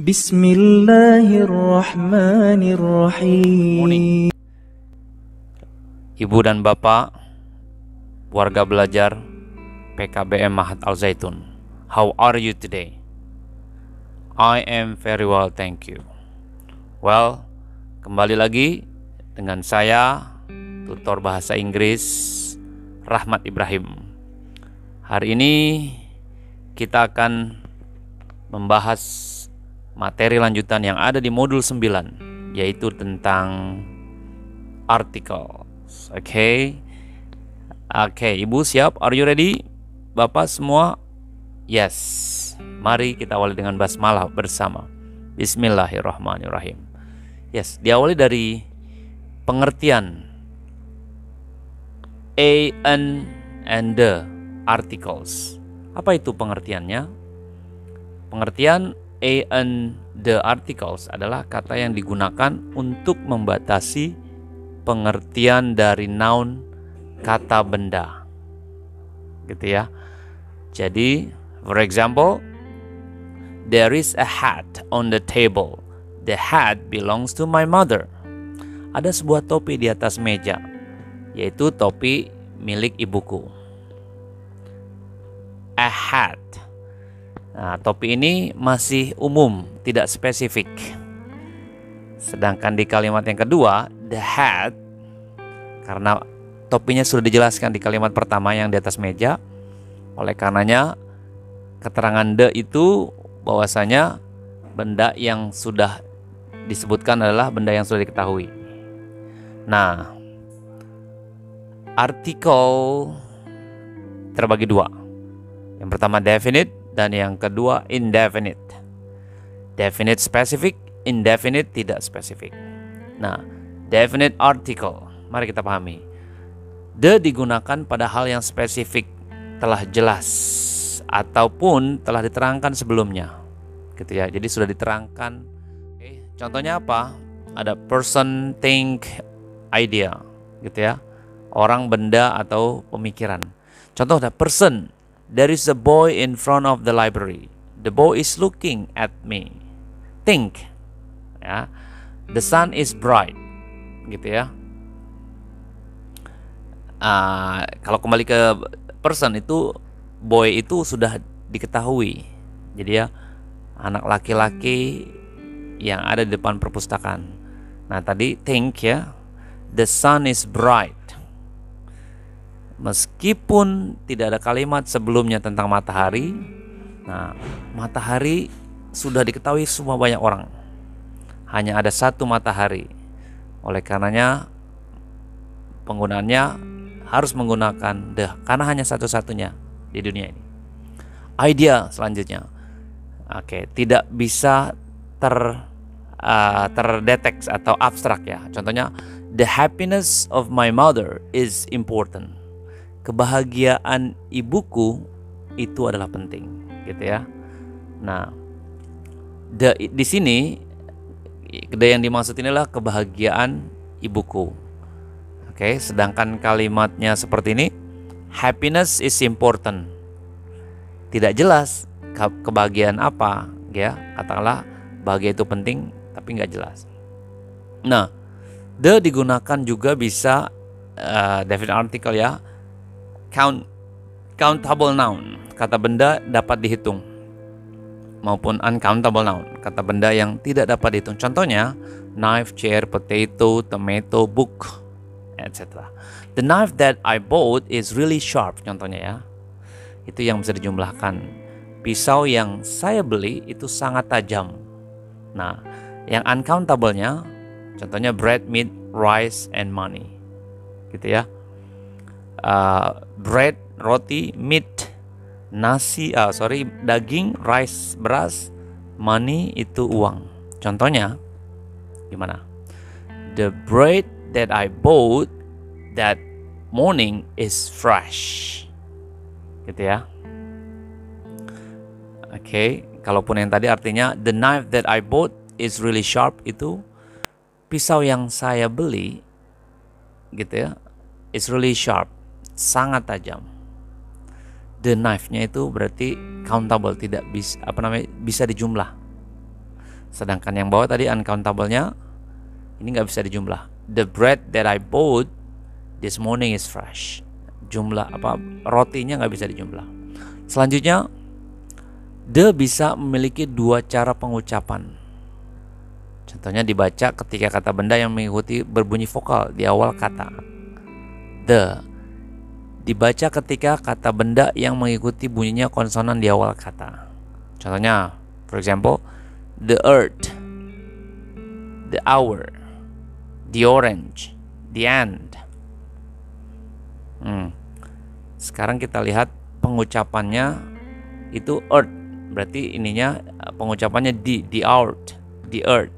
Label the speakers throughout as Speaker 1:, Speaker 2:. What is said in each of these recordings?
Speaker 1: Bismillahirrahmanirrahim.
Speaker 2: Ibu dan Bapak, warga belajar PKBM Mahat Al Zaitun, how are you today? I am very well, thank you. Well, kembali lagi dengan saya, tutor bahasa Inggris Rahmat Ibrahim. Hari ini kita akan membahas materi lanjutan yang ada di modul 9, yaitu tentang articles. Oke, Ibu siap? Are you ready? Bapak semua? Yes. Mari kita awali dengan basmalah bersama. Bismillahirrahmanirrahim. Yes, diawali dari pengertian a, an, and the articles. Apa itu pengertiannya? Pengertian a, an, the articles adalah kata yang digunakan untuk membatasi pengertian dari noun kata benda, gitu ya. Jadi, for example, there is a hat on the table. The hat belongs to my mother. Ada sebuah topi di atas meja, yaitu topi milik ibuku. A hat. Nah, topi ini masih umum, tidak spesifik. Sedangkan di kalimat yang kedua, the hat, karena topinya sudah dijelaskan di kalimat pertama yang di atas meja, oleh karenanya keterangan the itu bahwasanya benda yang sudah disebutkan adalah benda yang sudah diketahui. Nah, artikel terbagi dua. Yang pertama definite dan yang kedua indefinite. Definite spesifik, indefinite tidak spesifik. Nah, definite article, mari kita pahami. The digunakan pada hal yang spesifik, telah jelas ataupun telah diterangkan sebelumnya, gitu ya. Jadi sudah diterangkan. Oke, contohnya apa? Ada person, think, idea, gitu ya. Orang, benda atau pemikiran. Contoh ada person. There is a boy in front of the library. The boy is looking at me. Think, ya. The sun is bright, gitu ya. Kalau kembali ke person itu, boy itu sudah diketahui. Jadi ya, anak laki-laki yang ada di depan perpustakaan. Nah tadi think ya, the sun is bright. Meskipun tidak ada kalimat sebelumnya tentang matahari, nah matahari sudah diketahui semua banyak orang. Hanya ada satu matahari. Oleh karenanya penggunaannya harus menggunakan the, karena hanya satu-satunya di dunia ini. Idea selanjutnya, oke, tidak bisa terdeteksi atau abstrak ya. Contohnya, the happiness of my mother is important. Kebahagiaan ibuku itu adalah penting, gitu ya. Nah, di sini yang dimaksud inilah kebahagiaan ibuku. Oke, sedangkan kalimatnya seperti ini, happiness is important. Tidak jelas kebahagiaan apa, ya. Katakanlah bahagia itu penting, tapi nggak jelas. Nah, the digunakan juga bisa definite article ya. Countable noun, kata benda dapat dihitung, maupun uncountable noun, kata benda yang tidak dapat dihitung. Contohnya, knife, chair, potato, tomato, book, etc. The knife that I bought is really sharp, contohnya ya. Itu yang bisa dijumlahkan. Pisau yang saya beli itu sangat tajam. Nah, yang uncountable-nya, contohnya bread, meat, rice, and money, gitu ya. Bread, roti, meat, daging, rice, beras, money itu uang. Contohnya gimana? The bread that I bought that morning is fresh, gitu ya. Oke, kalaupun yang tadi artinya the knife that I bought is really sharp, itu pisau yang saya beli, gitu ya, is really sharp, sangat tajam. The knife-nya itu berarti countable, tidak bisa bisa dijumlah. Sedangkan yang bawah tadi uncountable-nya ini nggak bisa dijumlah. The bread that I bought this morning is fresh. Jumlah rotinya nggak bisa dijumlah. Selanjutnya, the bisa memiliki dua cara pengucapan. Contohnya dibaca ketika kata benda yang mengikuti berbunyi vokal di awal kata. The dibaca ketika kata benda yang mengikuti bunyinya konsonan di awal kata. Contohnya, for example, the earth, the hour, the orange, the end. Sekarang kita lihat pengucapannya itu earth. Berarti ininya pengucapannya the earth.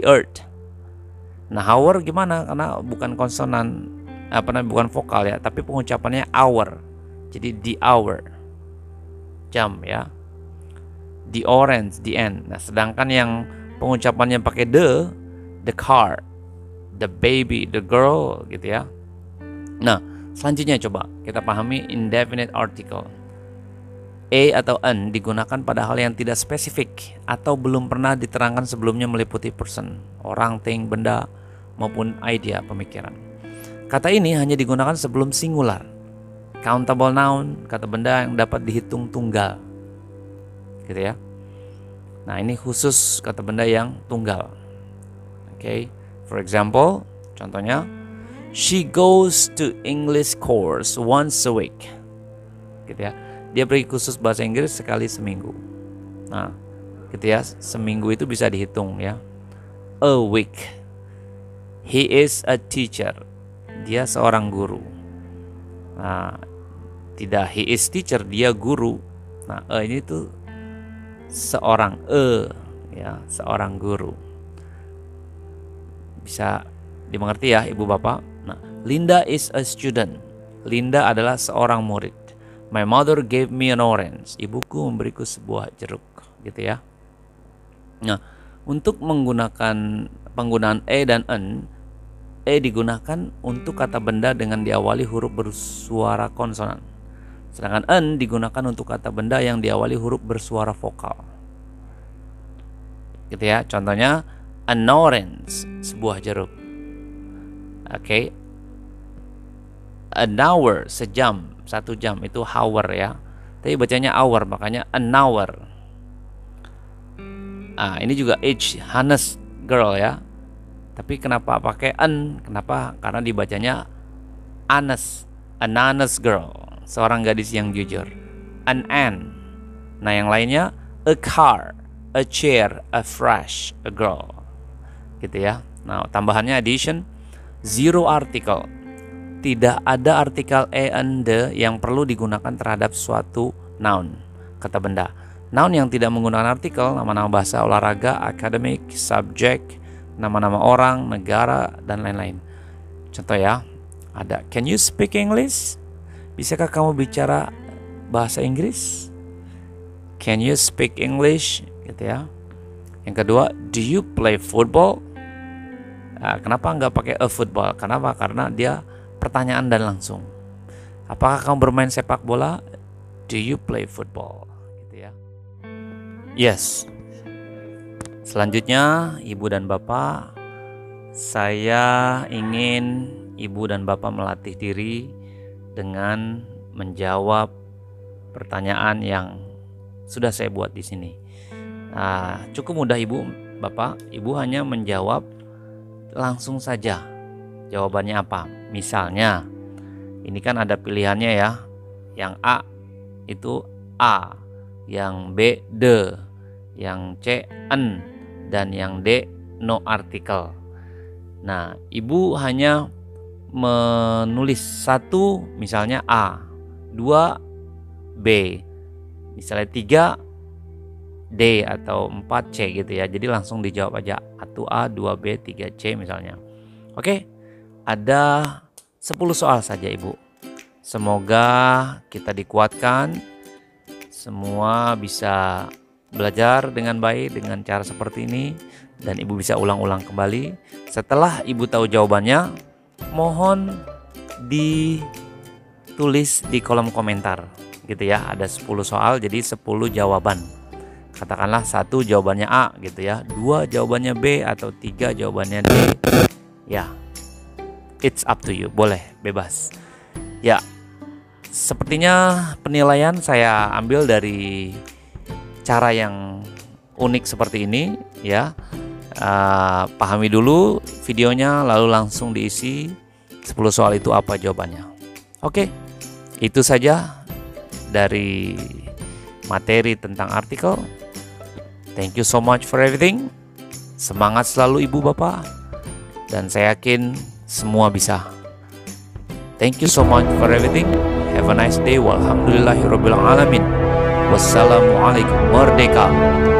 Speaker 2: Nah, hour gimana? Karena bukan konsonan, bukan vokal ya, tapi pengucapannya hour. Jadi the hour, jam ya. The orange, the end. Nah, sedangkan yang pengucapannya pakai the car, the baby, the girl gitu ya. Nah, selanjutnya coba kita pahami indefinite article. A atau an digunakan pada hal yang tidak spesifik atau belum pernah diterangkan sebelumnya meliputi person, orang, thing, benda, maupun idea, pemikiran. Kata ini hanya digunakan sebelum singular. Countable noun, kata benda yang dapat dihitung tunggal. Gitu ya. Nah, ini khusus kata benda yang tunggal. Okay. For example, contohnya, she goes to English course once a week. Gitu ya. Dia pergi khusus bahasa Inggris sekali seminggu. Nah, gitu ya, seminggu itu bisa dihitung ya. A week. He is a teacher. Dia seorang guru. Nah, tidak he is teacher, dia guru. Nah, ini tuh seorang ya, seorang guru. Bisa dimengerti ya, Ibu Bapak. Nah, Linda is a student. Linda adalah seorang murid. My mother gave me an orange. Ibuku memberiku sebuah jeruk, gitu ya. Nah, untuk penggunaan e dan an, e digunakan untuk kata benda dengan diawali huruf bersuara konsonan. Sedangkan an digunakan untuk kata benda yang diawali huruf bersuara vokal. Gitu ya. Contohnya an orange, sebuah jeruk. Oke. An hour, sejam. 1 jam itu hour ya. Tapi bacanya hour, makanya an hour. Ini juga age, honest girl ya. Tapi kenapa pakai an? Kenapa? Karena dibacanya honest, an honest girl, seorang gadis yang jujur. An. Nah, yang lainnya a car, a chair, a fresh, a girl. Gitu ya. Nah, tambahannya addition, zero article. Tidak ada artikel e and the yang perlu digunakan terhadap suatu noun, kata benda. Noun yang tidak menggunakan artikel, nama-nama bahasa, olahraga, akademik, subjek, nama-nama orang, negara, dan lain-lain. Contoh ya, ada can you speak English? Bisakah kamu bicara bahasa Inggris? Can you speak English? Gitu ya. Yang kedua, do you play football? Nah, kenapa nggak pakai a football? Kenapa? Karena dia pertanyaan dan langsung. Apakah kamu bermain sepak bola? Do you play football? Gitu ya. Yes. Selanjutnya, Ibu dan Bapak, saya ingin Ibu dan Bapak melatih diri dengan menjawab pertanyaan yang sudah saya buat di sini. Nah, cukup mudah Ibu, Bapak. Ibu hanya menjawab langsung saja. Jawabannya apa? Misalnya, ini kan ada pilihannya ya. Yang A itu A, yang B the, yang C an, dan yang D no article. Nah, Ibu hanya menulis 1 misalnya A, 2 B, misalnya 3 D atau 4 C gitu ya. Jadi langsung dijawab aja 1A, 2B, 3C misalnya. Oke. Ada 10 soal saja Ibu. Semoga kita dikuatkan, semua bisa belajar dengan baik dengan cara seperti ini, dan Ibu bisa ulang-ulang kembali. Setelah Ibu tahu jawabannya, mohon ditulis di kolom komentar gitu ya. Ada 10 soal jadi 10 jawaban. Katakanlah 1 jawabannya A gitu ya, 2 jawabannya B, atau 3 jawabannya D. Ya, it's up to you, boleh, bebas. Ya, sepertinya penilaian saya ambil dari cara yang unik seperti ini ya. Pahami dulu videonya, lalu langsung diisi 10 soal itu apa jawabannya. Oke, itu saja dari materi tentang artikel. Thank you so much for everything. Semangat selalu ibu bapak, dan saya yakin semua bisa. Thank you so much for everything. Have a nice day. Walhamdulillahirabbil alamin. Wassalamualaikum. Merdeka.